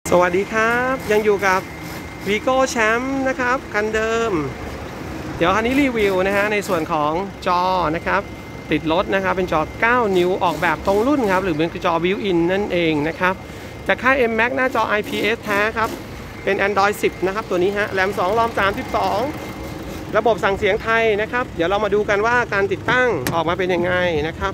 สวัสดีครับยังอยู่กับ Vigo Champ นะครับคันเดิมเดี๋ยวคันนี้รีวิวนะฮะในส่วนของจอนะครับติดรถนะครับเป็นจอ9 นิ้วออกแบบตรงรุ่นครับหรือเป็นจอ built-in นั่นเองนะครับจากค่าย M-Max หน้าจอ IPS แท้ครับเป็น Android 10นะครับตัวนี้ฮะแรม2 รอม 32ระบบสั่งเสียงไทยนะครับเดี๋ยวเรามาดูกันว่าการติดตั้งออกมาเป็นยังไงนะครับ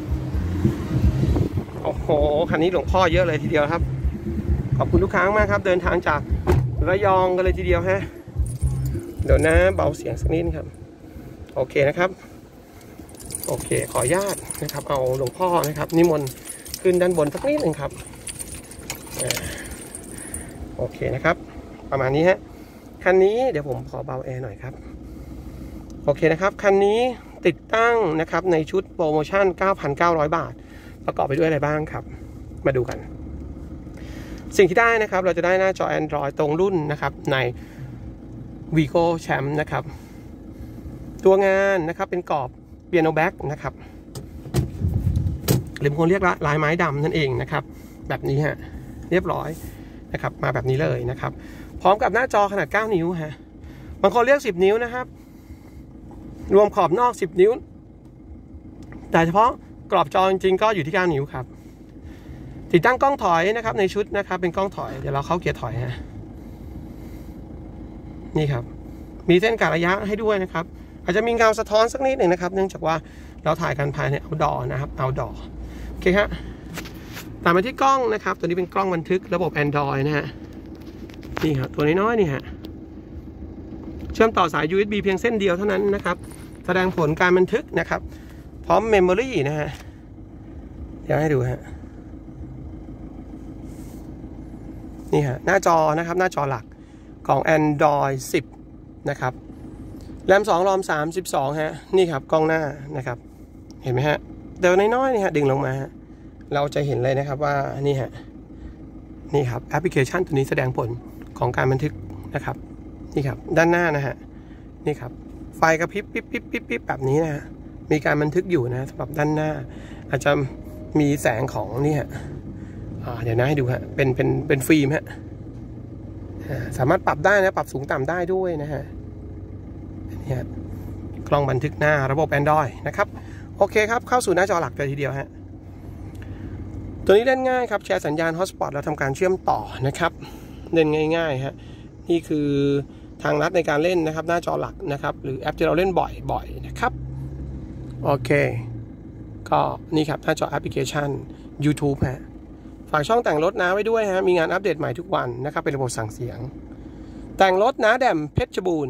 โอ้โหคันนี้หลวงพ่อเยอะเลยทีเดียวครับขอบคุณลูกค้ามากครับเดินทางจากระยองกันเลยทีเดียวฮะเดี๋ยวนะเบาเสียงสักนิดครับโอเคนะครับโอเคขออนุญาตนะครับเอาหลวงพ่อนะครับนิมนต์ขึ้นด้านบนสักนิดหนึ่งครับโอเคนะครับประมาณนี้ฮะคันนี้เดี๋ยวผมขอเบาแอร์หน่อยครับโอเคนะครับคันนี้ติดตั้งนะครับในชุดโปรโมชั่น 9,900 บาทประกอบไปด้วยอะไรบ้างครับมาดูกันสิ่งที่ได้นะครับเราจะได้หน้าจอ Android ตรงรุ่นนะครับใน Vigo Champ นะครับตัวงานนะครับเป็นกรอบ Piano Black นะครับหรือบางคนเรียกลายไม้ดำนั่นเองนะครับแบบนี้ฮะเรียบร้อยนะครับมาแบบนี้เลยนะครับพร้อมกับหน้าจอขนาด9 นิ้วฮะบางคนเรียก10 นิ้วนะครับรวมขอบนอก10 นิ้วแต่เฉพาะกรอบจอจริงๆก็อยู่ที่9 นิ้วครับติดตั้งกล้องถอยนะครับในชุดนะครับเป็นกล้องถอยเดี๋ยวเราเข้าเกียร์ถอยฮะนี่ครับมีเส้นกะระยะให้ด้วยนะครับอาจจะมีเงาสะท้อนสักนิดหนึ่งนะครับเนื่องจากว่าเราถ่ายกันภายใน outdoor นะครับ outdoor โอเคฮะตามมาที่กล้องนะครับตัวนี้เป็นกล้องบันทึกระบบ Android นะฮะนี่ครับตัวน้อยๆนี่ฮะเชื่อมต่อสาย USB เพียงเส้นเดียวเท่านั้นนะครับแสดงผลการบันทึกนะครับพร้อม Memory นะฮะเดี๋ยวให้ดูฮะนี่ฮะหน้าจอนะครับหน้าจอหลักของ Android 10นะครับแรม2 รอม 32ฮะนี่ครับกล้องหน้านะครับเห็นไหมฮะเดี๋ยวน้อยๆนี่ฮะดึงลงมาเราจะเห็นเลยนะครับว่านี่ฮะนี่ครับแอปพลิเคชันตัวนี้แสดงผลของการบันทึกนะครับนี่ครับด้านหน้านะฮะนี่ครับไฟกระพริบปิ๊บปิ๊บปิ๊บปิ๊บแบบนี้นะฮะมีการบันทึกอยู่นะสำหรับด้านหน้าอาจจะมีแสงของนี่ฮะเดี๋ยวนะให้ดูฮะเป็นฟิล์มฮะสามารถปรับได้นะปรับสูงต่ำได้ด้วยนะฮะนี่ฮะกล้องบันทึกหน้าระบบ Android นะครับโอเคครับเข้าสู่หน้าจอหลักเลยทีเดียวฮะตัวนี้เล่นง่ายครับแชร์สัญญาณ Hotspot แล้วทำการเชื่อมต่อนะครับเล่นง่ายๆฮะนี่คือทางลัดในการเล่นนะครับหน้าจอหลักนะครับหรือแอปที่เราเล่นบ่อยๆนะครับโอเคก็นี่ครับหน้าจอแอปพลิเคชัน YouTube ฮะฝากช่องแต่งรถน้าไว้ด้วยฮะมีงานอัปเดตใหม่ทุกวันนะครับเป็นระบบสั่งเสียงแต่งรถน้าแดมเพชรบูรณ์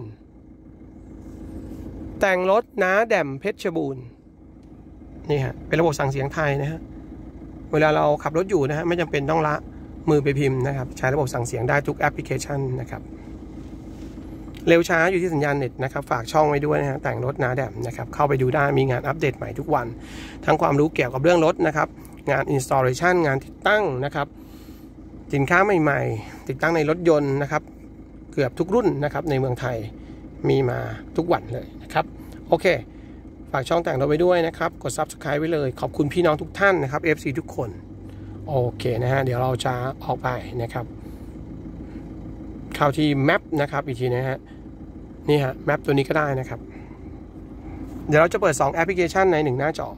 แต่งรถน้าแดมเพชรบูรณ์นี่ฮะเป็นระบบสั่งเสียงไทยนะฮะเวลาเราขับรถอยู่นะฮะไม่จำเป็นต้องละมือไปพิมพ์นะครับใช้ระบบสั่งเสียงได้ทุกแอปพลิเคชันนะครับเร็วช้าอยู่ที่สัญญาณเน็ตนะครับฝากช่องไว้ด้วยนะฮะแต่งรถน้าแดมนะครับเข้าไปดูได้มีงานอัปเดตใหม่ทุกวันทั้งความรู้เกี่ยวกับเรื่องรถนะครับงาน installation งานติดตั้งนะครับสินค้าใหม่ๆติดตั้งในรถยนต์นะครับเกือบทุกรุ่นนะครับในเมืองไทยมีมาทุกวันเลยนะครับโอเคฝากช่องแต่งรถไว้ด้วยนะครับกด subscribe ไว้เลยขอบคุณพี่น้องทุกท่านนะครับ FC ทุกคนโอเคนะฮะเดี๋ยวเราจะออกไปนะครับเข้าที่แมปนะครับอีกทีนะฮะนี่ฮะแมปตัวนี้ก็ได้นะครับเดี๋ยวเราจะเปิด2แอปพลิเคชันใน1หน้าจอ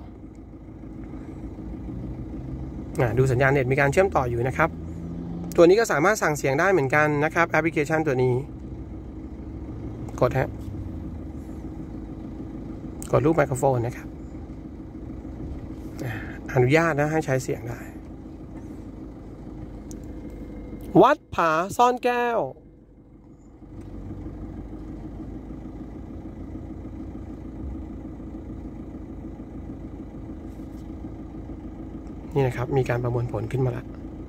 ดูสัญญาณเน็ตมีการเชื่อมต่ออยู่นะครับตัวนี้ก็สามารถสั่งเสียงได้เหมือนกันนะครับแอปพลิเคชันตัวนี้กดฮะกดรูปไมโครโฟนนะครับอนุญาตนะให้ใช้เสียงได้วัดผาซ่อนแก้วนี่นะครับมีการประมวลผลขึ้นมาแล้ว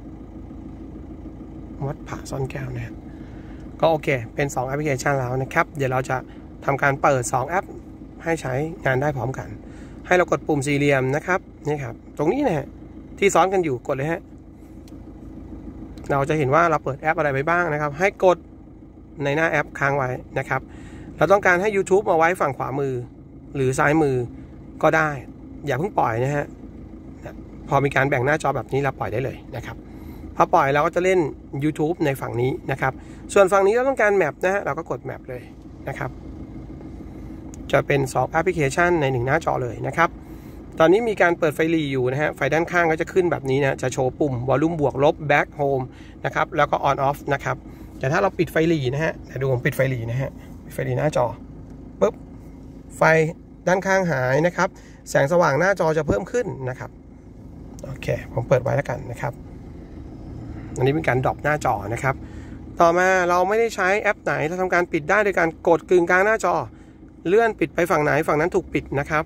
วัดผาซ่อนแก้วนะก็โอเคเป็น2แอปพลิเคชันแล้วนะครับเดี๋ยวเราจะทำการเปิด2แอปให้ใช้งานได้พร้อมกันให้เรากดปุ่มสี่เหลี่ยมนะครับนี่ครับตรงนี้นะฮะที่ซ้อนกันอยู่กดเลยฮะเราจะเห็นว่าเราเปิดแอปอะไรไปบ้างนะครับให้กดในหน้าแอปค้างไว้นะครับเราต้องการให้ YouTube มาไว้ฝั่งขวามือหรือซ้ายมือก็ได้อย่าเพิ่งปล่อยนะฮะพอมีการแบ่งหน้าจอแบบนี้เราปล่อยได้เลยนะครับพพอปล่อยเราก็จะเล่น YouTube ในฝั่งนี้นะครับส่วนฝั่งนี้เราต้องการแมปนะฮะเราก็กดแมปเลยนะครับจะเป็น2แอปพลิเคชันใน1หน้าจอเลยนะครับตอนนี้มีการเปิดไฟหรี่อยู่นะฮะไฟด้านข้างก็จะขึ้นแบบนี้นะจะโชว์ปุ่ม Volume บวกลบ Back Home นะครับแล้วก็ On Off นะครับแต่ถ้าเราปิดไฟหรี่นะฮะดูผมปิดไฟหรี่นะฮะปิดไฟหรี่หน้าจอปุ๊บไฟด้านข้างหายนะครับแสงสว่างหน้าจอจะเพิ่มขึ้นนะครับโอเคผมเปิดไว้แล้วกันนะครับอันนี้เป็นการดรอปหน้าจอนะครับต่อมาเราไม่ได้ใช้แอปไหนเราทำการปิดได้โดยการกดกึ่งกลางหน้าจอเลื่อนปิดไปฝั่งไหนฝั่งนั้นถูกปิดนะครับ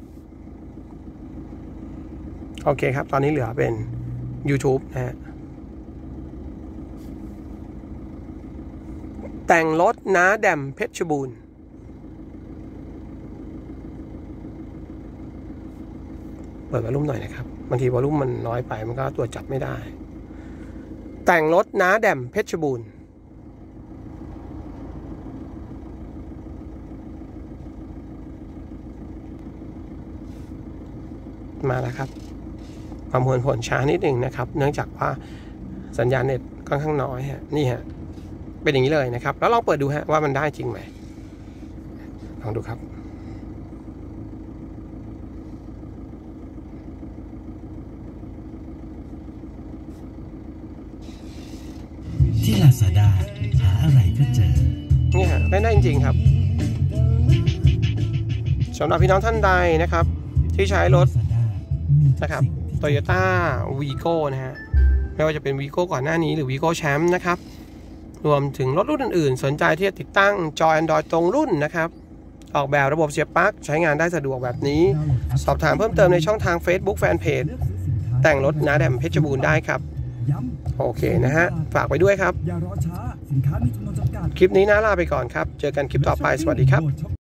โอเคครับตอนนี้เหลือเป็น YouTube นะฮะแต่งรถน้าแดมเพชรบูรณ์เปิดวอลลุ่มหน่อยนะครับบางทีวอลลุ่มมันน้อยไปมันก็ตรวจจับไม่ได้แต่งรถน้าแดมเพชรบูรณ์มาแล้วครับประมวลผลช้านิดหนึ่งนะครับเนื่องจากว่าสัญญาณเน็ตค่อนข้างน้อยฮะนี่ฮะเป็นอย่างนี้เลยนะครับแล้วลองเปิดดูฮะว่ามันได้จริงไหมลองดูครับที่ Lazada หาอะไรก็เจอนี่ฮะได้จริงๆครับสำหรับพี่น้องท่านใดนะครับที่ใช้รถนะครับ Toyota Vigo นะฮะไม่ว่าจะเป็น Vigo ก่อนหน้านี้หรือ Vigo Champ นะครับรวมถึงรถรุ่นอื่นๆสนใจที่จะติดตั้งจอ Android ตรงรุ่นนะครับออกแบบระบบเสียบปลั๊กใช้งานได้สะดวกแบบนี้สอบถามเพิ่มเติมในช่องทาง Facebook Fanpage แต่งรถน้าแดมเพชรบูรณ์ได้ครับโอเคนะฮะฝากไว้ด้วยครับคลิปนี้น่าลาไปก่อนครับเจอกันคลิปต่อไปสวัสดีครับ